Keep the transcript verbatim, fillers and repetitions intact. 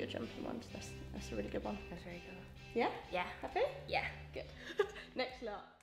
jumping ones. That's, that's a really good one. That's very good. Yeah? Yeah. Happy? Yeah. Good. Next lot.